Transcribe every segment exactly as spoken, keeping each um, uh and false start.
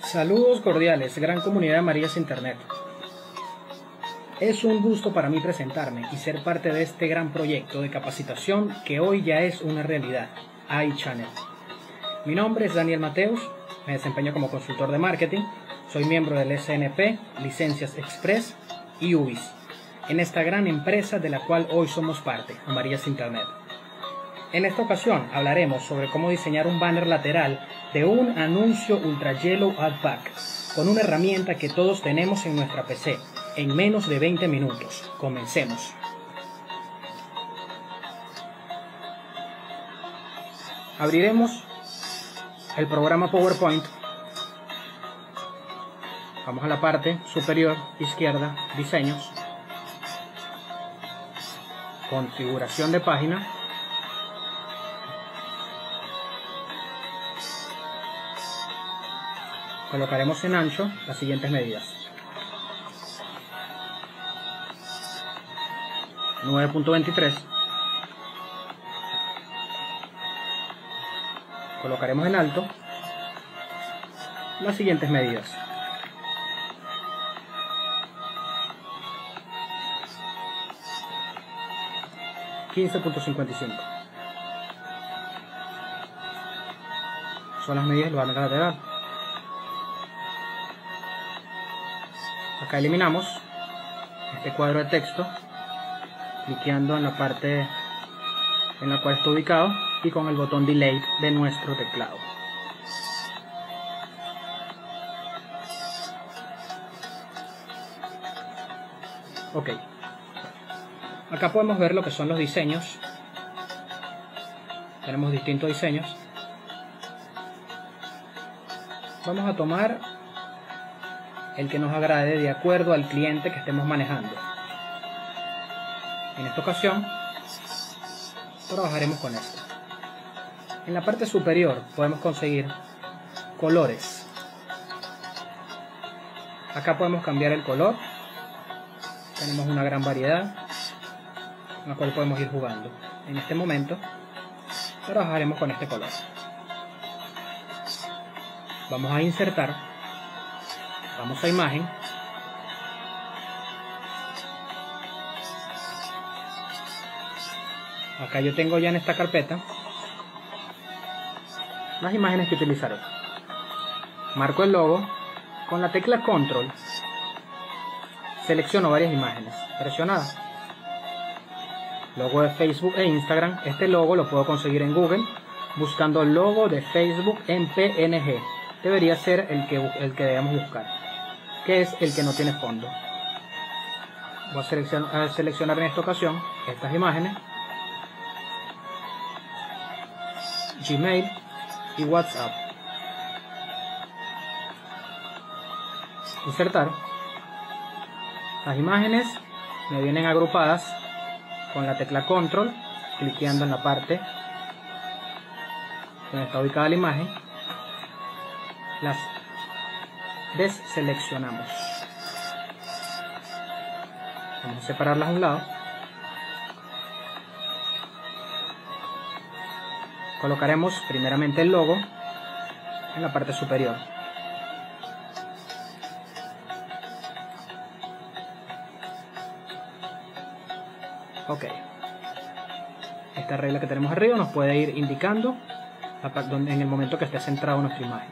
Saludos cordiales, gran comunidad de Amarillas Internet. Es un gusto para mí presentarme y ser parte de este gran proyecto de capacitación que hoy ya es una realidad, iChannel. Mi nombre es Daniel Mateus, me desempeño como consultor de marketing, soy miembro del S N P, Licencias Express y U B I S, en esta gran empresa de la cual hoy somos parte, Amarillas Internet. En esta ocasión hablaremos sobre cómo diseñar un banner lateral de un anuncio Ultra Yellow Ad Pack con una herramienta que todos tenemos en nuestra P C en menos de veinte minutos. Comencemos. Abriremos el programa PowerPoint. Vamos a la parte superior izquierda, diseños, configuración de página. Colocaremos en ancho las siguientes medidas: nueve punto veintitrés. Colocaremos en alto las siguientes medidas: quince punto cincuenta y cinco. Son las medidas del banner lateral. Acá eliminamos este cuadro de texto, cliqueando en la parte en la cual está ubicado y con el botón Delete de nuestro teclado. Ok. Acá podemos ver lo que son los diseños. Tenemos distintos diseños. Vamos a tomar el que nos agrade de acuerdo al cliente que estemos manejando. En esta ocasión trabajaremos con esto. En la parte superior podemos conseguir colores. Acá podemos cambiar el color. Tenemos una gran variedad en la cual podemos ir jugando. En este momento trabajaremos con este color. Vamos a insertar. Vamos a imagen. Acá yo tengo ya en esta carpeta las imágenes que utilizaré. Marco el logo. Con la tecla Control selecciono varias imágenes presionadas. Logo de Facebook e Instagram. Este logo lo puedo conseguir en Google buscando el logo de Facebook en P N G. Debería ser el que, el que debemos buscar, que es el que no tiene fondo. Voy a seleccionar, a seleccionar en esta ocasión estas imágenes, Gmail y WhatsApp. Insertar. Las imágenes me vienen agrupadas con la tecla Control, cliqueando en la parte donde está ubicada la imagen. Las deseleccionamos. Vamos a separarlas a un lado. Colocaremos primeramente el logo en la parte superior. Ok. Esta regla que tenemos arriba nos puede ir indicando en el momento que esté centrado nuestra imagen.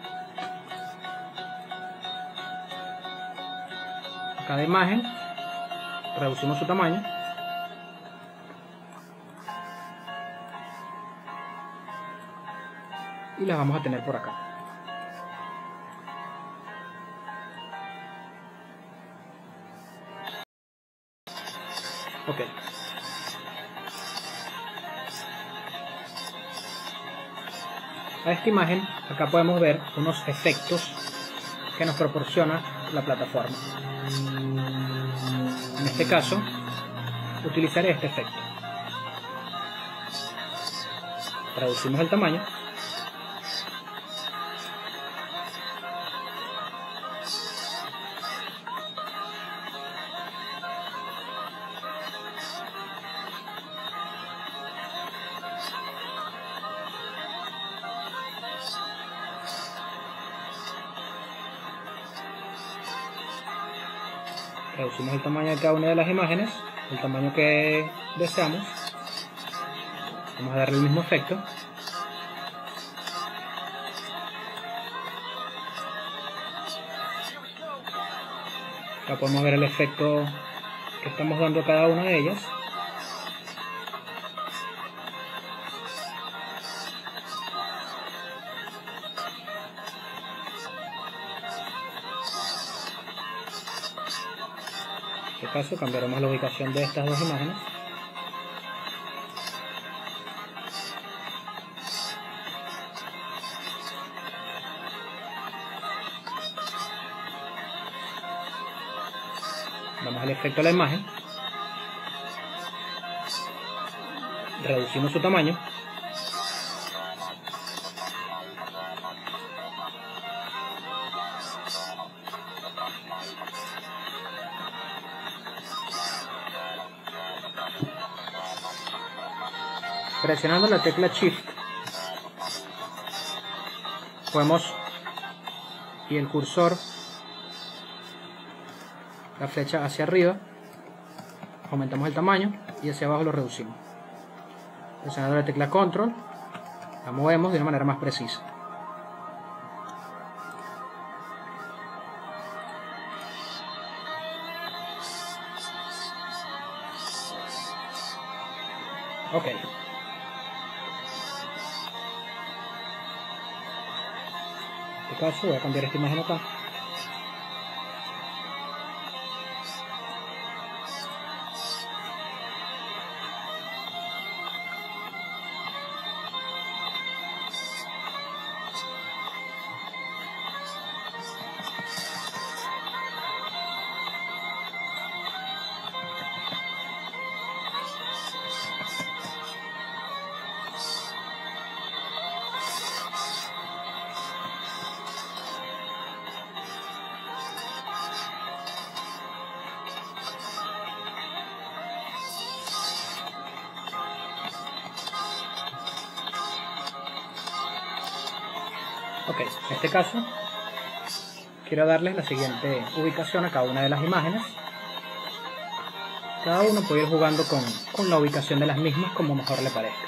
Cada imagen reducimos su tamaño y las vamos a tener por acá. Ok. A esta imagen acá podemos ver unos efectos que nos proporciona la plataforma. En este caso utilizaré este efecto. Reducimos el tamaño Reducimos el tamaño de cada una de las imágenes, el tamaño que deseamos. Vamos a darle el mismo efecto. Acá podemos ver el efecto que estamos dando a cada una de ellas. En este caso cambiaremos la ubicación de estas dos imágenes. Vamos al efecto de la imagen, reducimos su tamaño, presionando la tecla Shift podemos, y el cursor, la flecha hacia arriba, aumentamos el tamaño y hacia abajo lo reducimos. Presionando la tecla Control la movemos de una manera más precisa. Ok. En este caso voy a cambiar esta imagen acá. Ok, en este caso quiero darles la siguiente ubicación a cada una de las imágenes. Cada uno puede ir jugando con, con la ubicación de las mismas como mejor le parezca.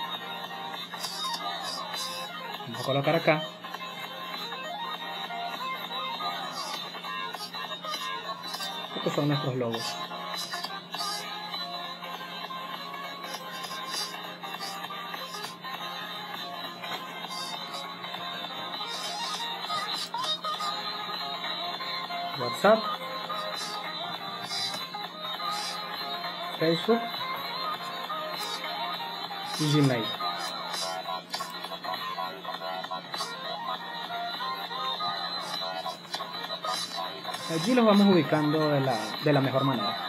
Vamos a colocar acá. Estos son nuestros logos. WhatsApp, Facebook y Gmail. Allí los vamos ubicando de la, de la mejor manera.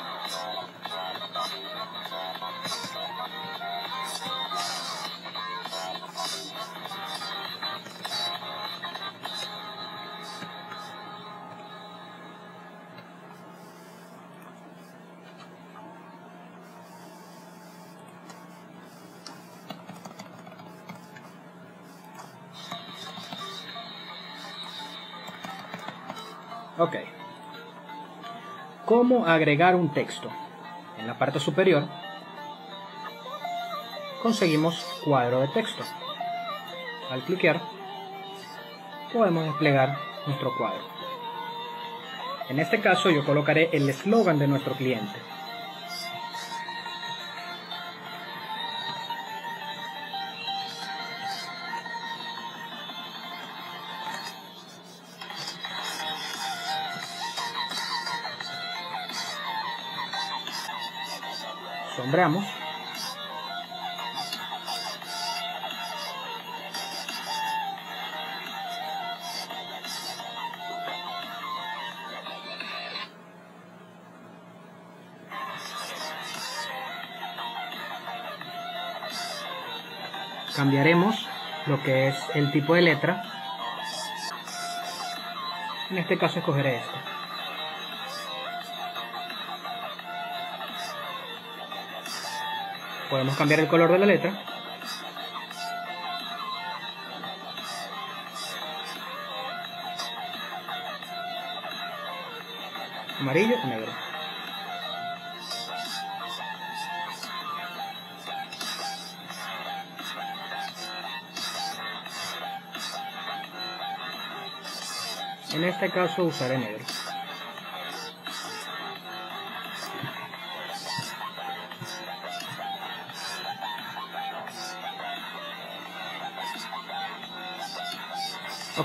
Ok. ¿Cómo agregar un texto? En la parte superior conseguimos cuadro de texto. Al cliquear podemos desplegar nuestro cuadro. En este caso yo colocaré el eslogan de nuestro cliente. Sombreamos. Cambiaremos lo que es el tipo de letra. En este caso escogeré esto. Podemos cambiar el color de la letra. Amarillo o negro. En este caso usaré negro. Ok.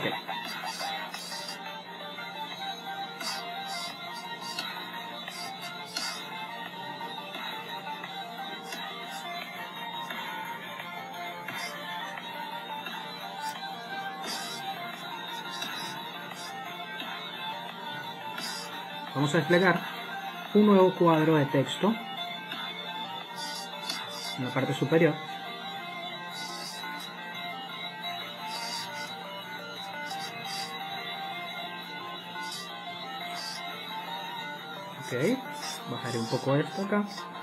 Vamos a desplegar un nuevo cuadro de texto en la parte superior. Ok, bajaré un poco esto acá.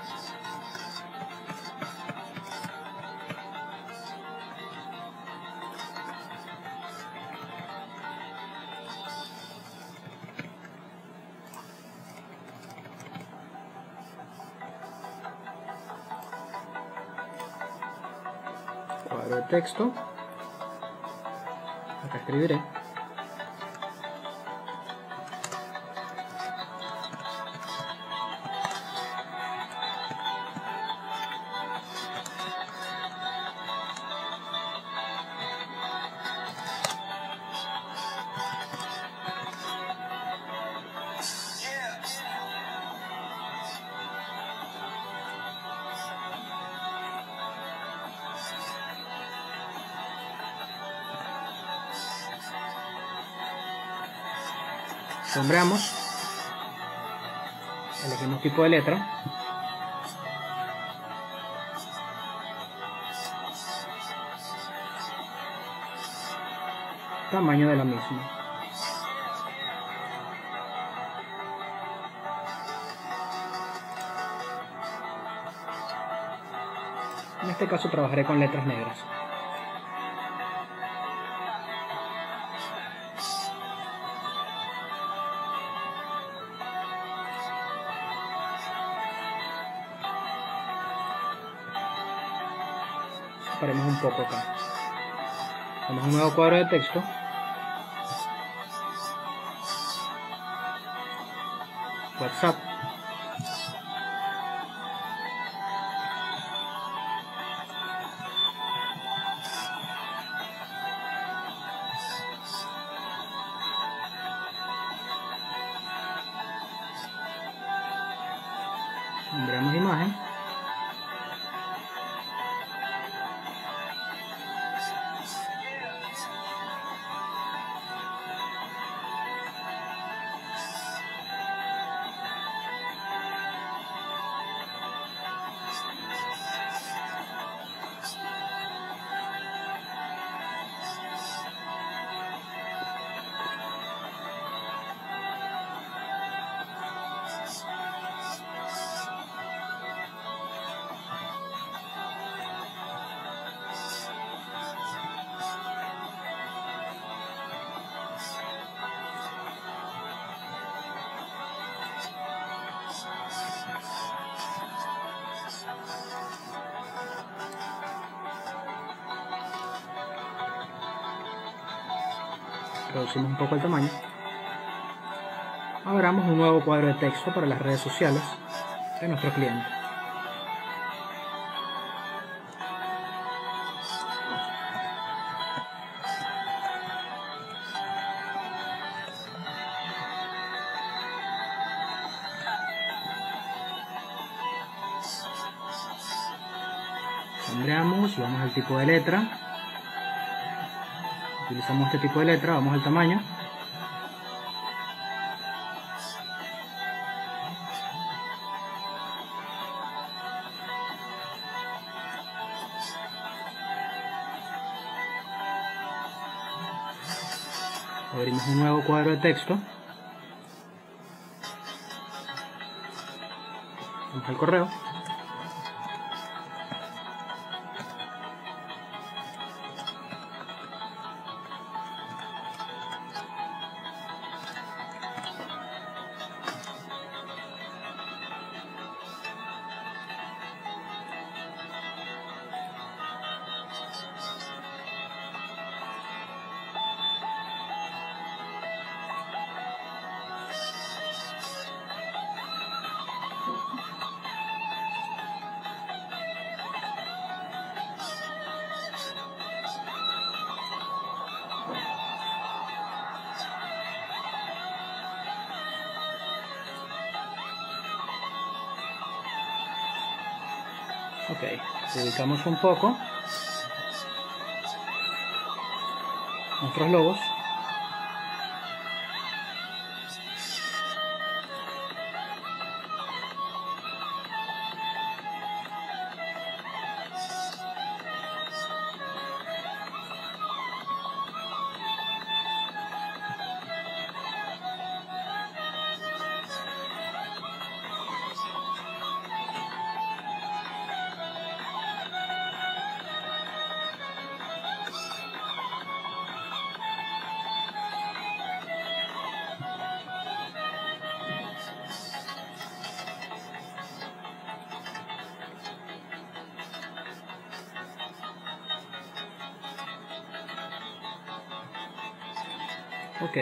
Cuadro de texto. Acá escribiré. Sombreamos, elegimos tipo de letra, tamaño de la misma. En este caso trabajaré con letras negras. Separemos un poco acá. Vamos a un nuevo cuadro de texto. WhatsApp. Sombreamos imagen. Reducimos un poco el tamaño. Abramos un nuevo cuadro de texto para las redes sociales de nuestro cliente. Sombreamos y vamos al tipo de letra. Utilizamos este tipo de letra, vamos al tamaño. Abrimos un nuevo cuadro de texto. Vamos al correo. Ok, ubicamos un poco nuestros logos. Ok.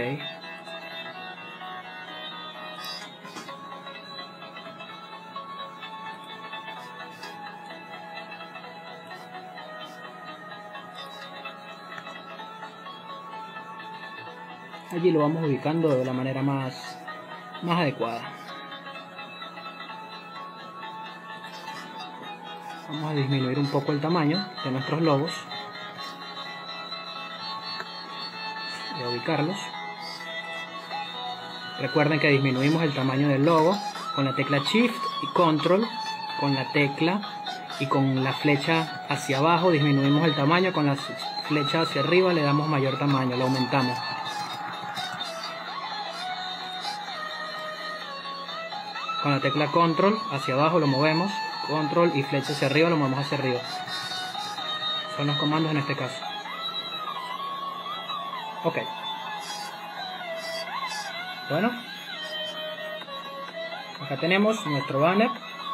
Allí lo vamos ubicando de la manera más, más adecuada. Vamos a disminuir un poco el tamaño de nuestros logos y a ubicarlos. Recuerden que disminuimos el tamaño del logo con la tecla Shift y Control, con la tecla y con la flecha hacia abajo disminuimos el tamaño, con la flecha hacia arriba le damos mayor tamaño, lo aumentamos. Con la tecla Control hacia abajo lo movemos, Control y flecha hacia arriba lo movemos hacia arriba. Son los comandos en este caso. Ok. Bueno, acá tenemos nuestro banner.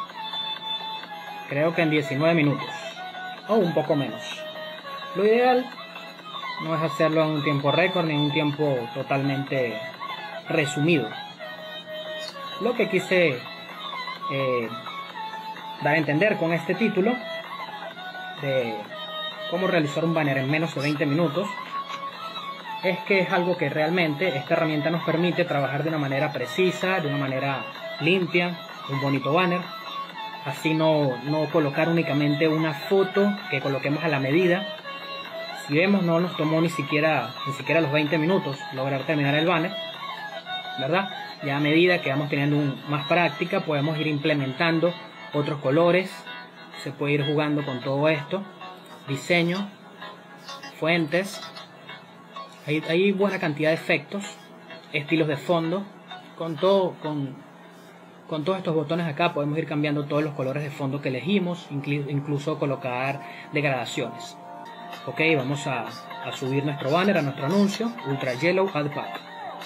Creo que en diecinueve minutos o un poco menos. Lo ideal no es hacerlo en un tiempo récord ni en un tiempo totalmente resumido. Lo que quise eh, dar a entender con este título de cómo realizar un banner en menos de veinte minutos es que es algo que realmente esta herramienta nos permite trabajar de una manera precisa, de una manera limpia, un bonito banner. Así no, no colocar únicamente una foto que coloquemos a la medida. Si vemos, no nos tomó ni siquiera, ni siquiera los veinte minutos lograr terminar el banner, ¿verdad? Ya a medida que vamos teniendo un, más práctica, podemos ir implementando otros colores. Se puede ir jugando con todo esto. Diseño, fuentes. Hay, hay buena cantidad de efectos, estilos de fondo. Con todo, con, con todos estos botones acá podemos ir cambiando todos los colores de fondo que elegimos, incluso colocar degradaciones. Ok, vamos a, a subir nuestro banner, a nuestro anuncio, Ultra Yellow Ad Pack.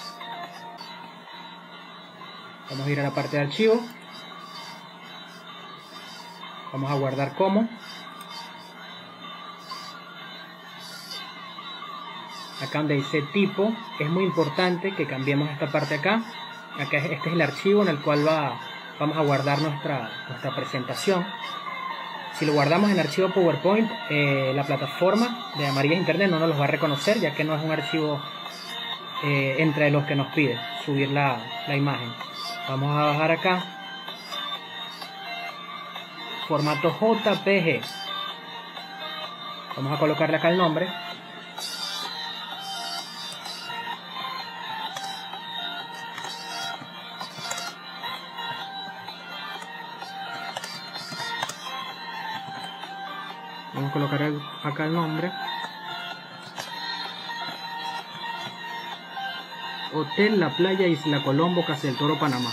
Vamos a ir a la parte de archivo. Vamos a guardar como. Acá donde dice tipo, es muy importante que cambiemos esta parte acá. Acá este es el archivo en el cual va, vamos a guardar nuestra, nuestra presentación. Si lo guardamos en archivo PowerPoint, eh, la plataforma de Amarillas Internet no nos los va a reconocer, ya que no es un archivo eh, entre los que nos pide subir la, la imagen. Vamos a bajar acá, formato J P G. Vamos a colocarle acá el nombre. Vamos a colocar el, acá el nombre. Hotel La Playa Isla Colombo, Casa del Toro, Panamá.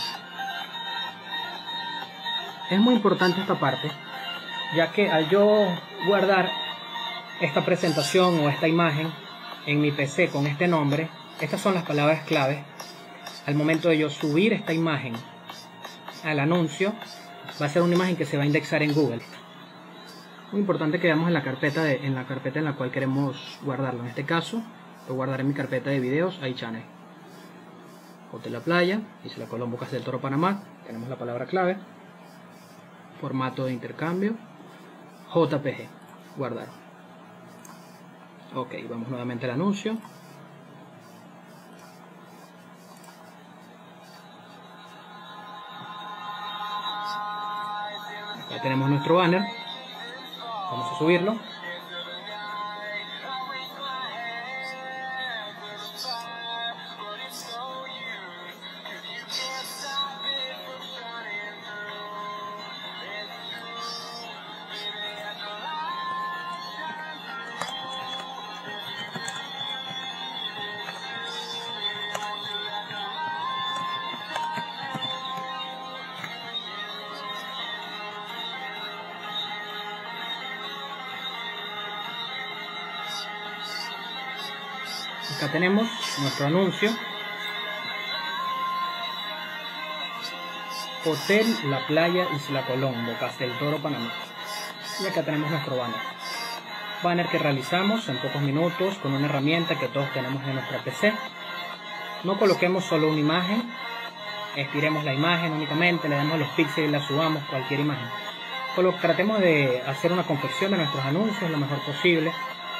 Es muy importante esta parte, ya que al yo guardar esta presentación o esta imagen en mi P C con este nombre, estas son las palabras clave. Al momento de yo subir esta imagen al anuncio, va a ser una imagen que se va a indexar en Google. Muy importante que veamos en la carpeta de, en la carpeta en la cual queremos guardarlo. En este caso, lo guardaré en mi carpeta de videos, iChannel. Hotel La Playa, Isla Colombo, Casa del Toro, Panamá. Tenemos la palabra clave. Formato de intercambio, J P G. Guardar. Ok, vamos nuevamente al anuncio. Acá tenemos nuestro banner. a subirlo. Acá tenemos nuestro anuncio. Hotel La Playa Isla Colón, Bocas del Toro, Panamá. Y acá tenemos nuestro banner. Banner que realizamos en pocos minutos con una herramienta que todos tenemos en nuestra P C. No coloquemos solo una imagen, estiremos la imagen únicamente, le damos los píxeles y la subamos, cualquier imagen. Solo tratemos de hacer una confección de nuestros anuncios lo mejor posible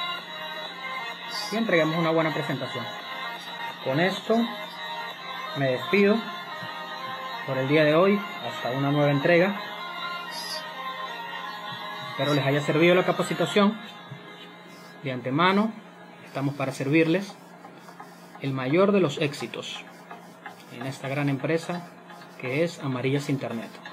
y entreguemos una buena presentación. Con esto me despido por el día de hoy, hasta una nueva entrega. Espero les haya servido la capacitación. De antemano estamos para servirles el mayor de los éxitos en esta gran empresa que es Amarillas Internet.